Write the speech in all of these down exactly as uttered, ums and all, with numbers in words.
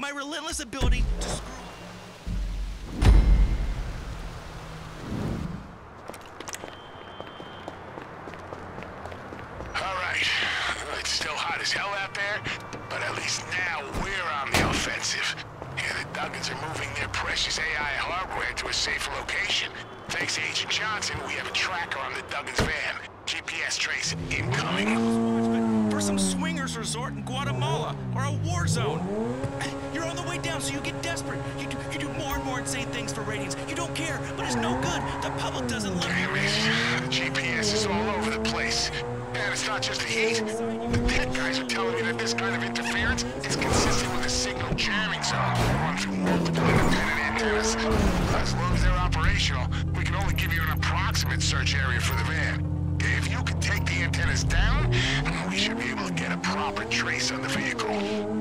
My relentless ability to screw... Alright. It's still hot as hell out there, but at least now we're on the offensive. Yeah, the Duggins are moving their precious A I hardware to a safer location. Thanks to Agent Johnson, we have a tracker on the Duggins van. G P S trace incoming. For some swingers resort in Guatemala or a war zone. You're on the way down, so you get desperate. You do, you do more and more insane things for ratings. You don't care, but it's no good. The public doesn't love you. Damn it. The G P S is all over the place. And it's not just the heat. The tech guys are telling me that this kind of interference is consistent with a signal jamming zone run through multiple independent antennas. As long as they're operational, we can only give you an approximate search area for the van. If you can take the antennas down, we should be able to get a proper trace on the vehicle.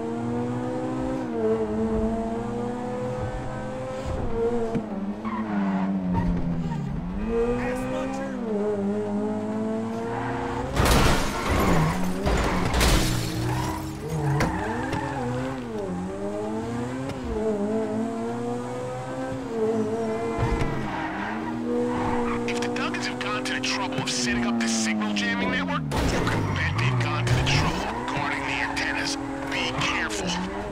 Setting up this signal jamming network, you can bet they've gone to the trouble of guarding the antennas. Be careful.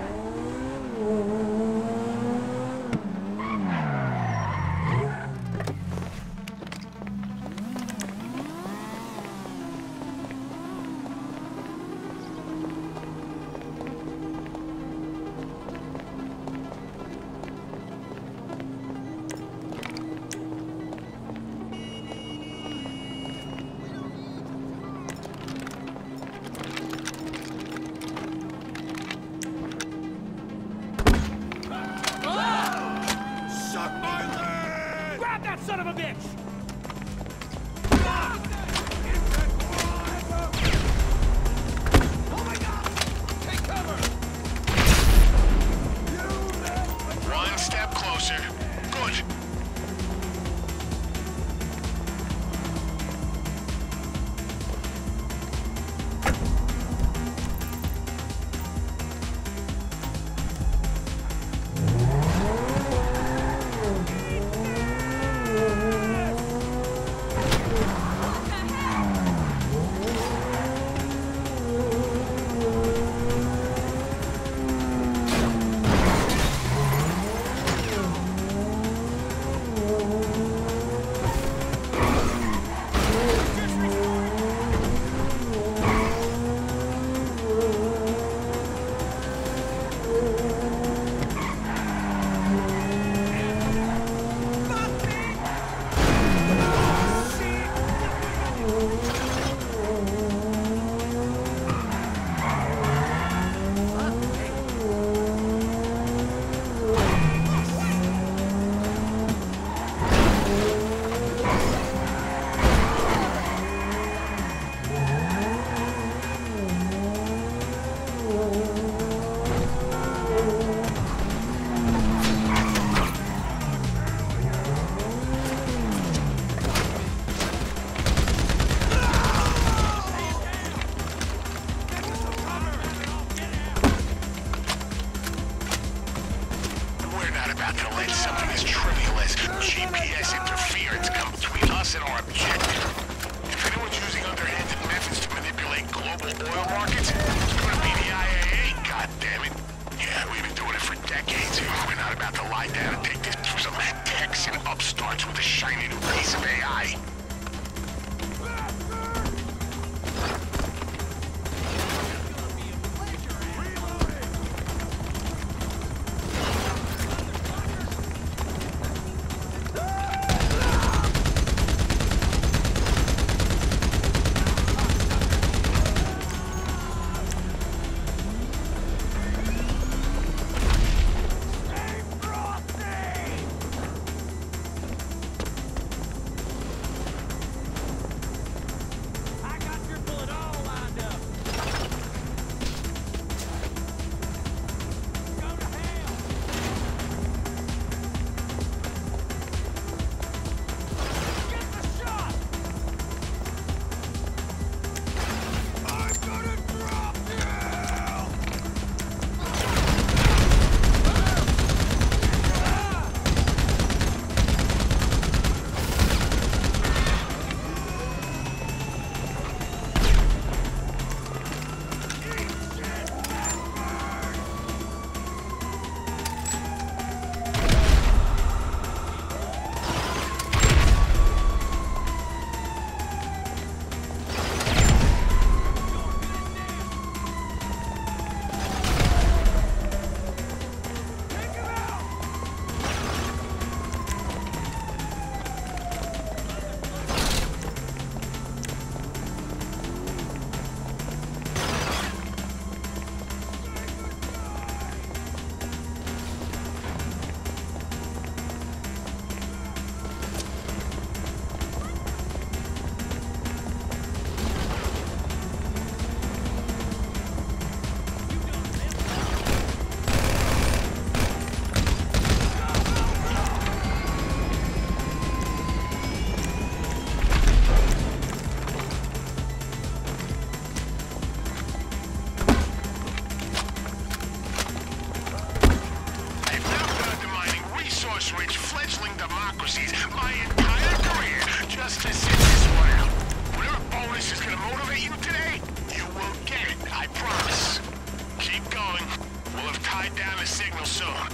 Son of a bitch! Oh my God! Take cover! One step closer. Good. About to let something as trivial as G P S interference come between us and our objective. If anyone's using underhanded methods to manipulate global oil markets, it's gonna be the I A A, goddammit. Yeah, we've been doing it for decades. We're not about to lie down and take this through some Texan upstarts with a shiny new piece of A I. democracies my entire career just to sit this one out. Whatever bonus is gonna motivate you today, you will get it, I promise. Keep going. We'll have tied down the signal soon.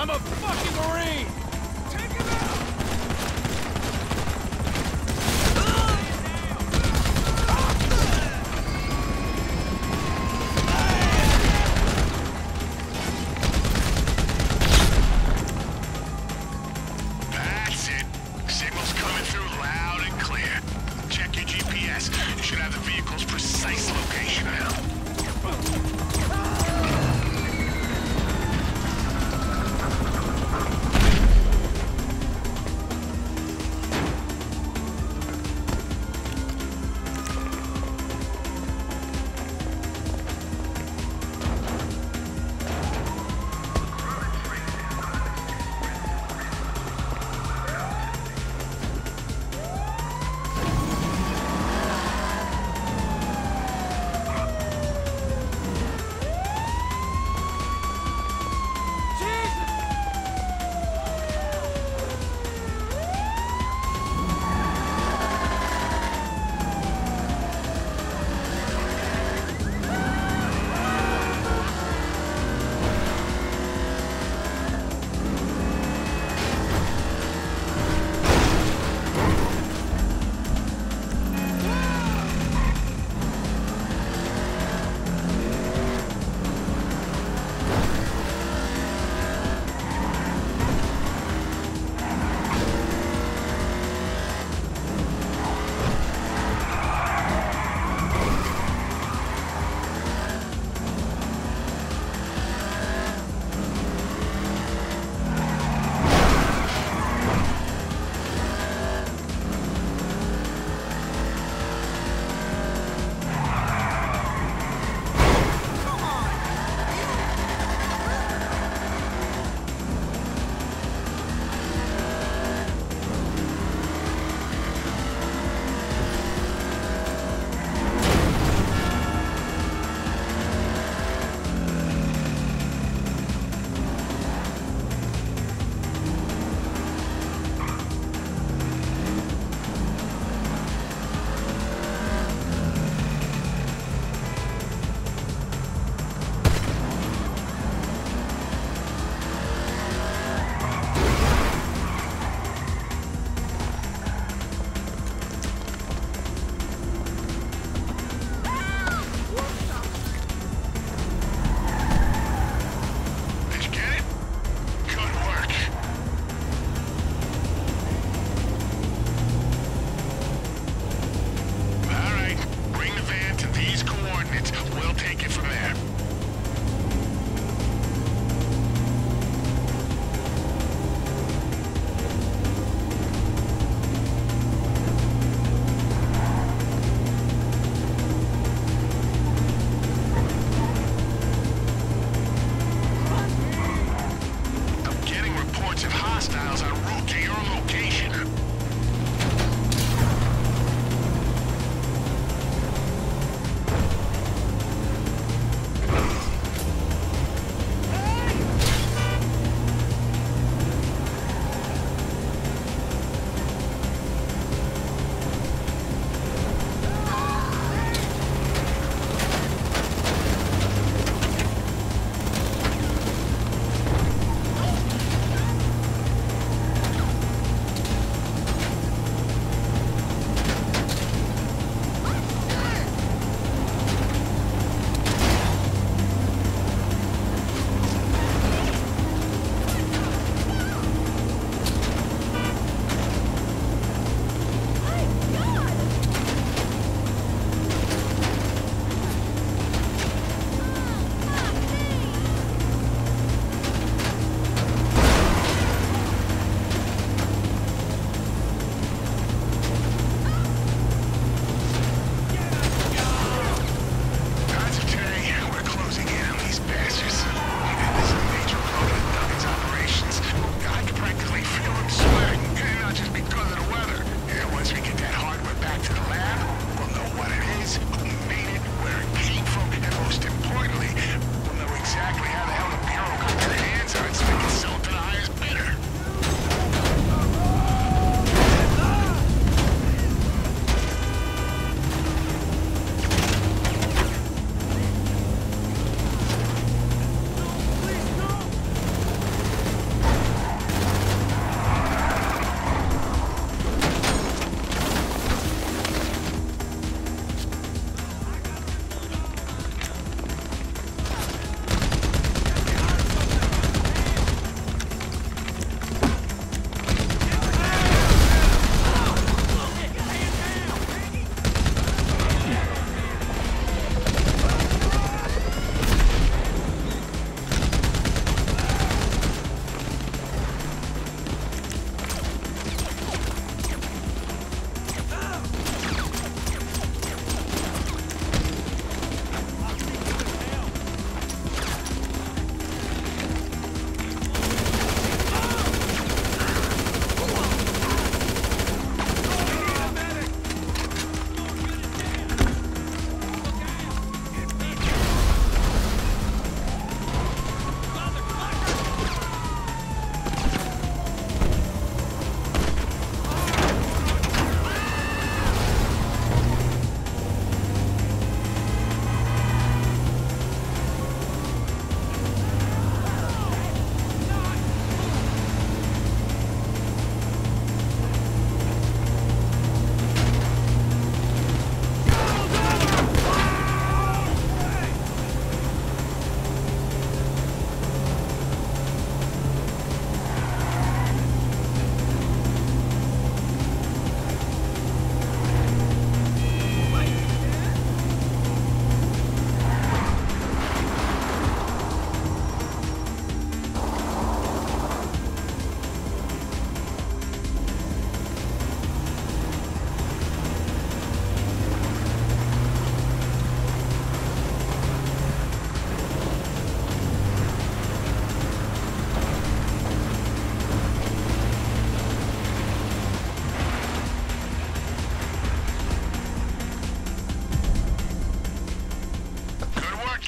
I'm a fucking Marine! Take him out! That's it. Signal's coming through loud and clear. Check your G P S. You should have the vehicle's precise location now.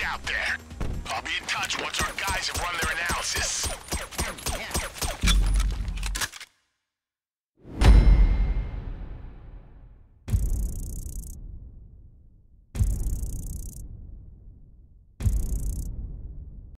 out there. I'll be in touch once our guys have run their analysis.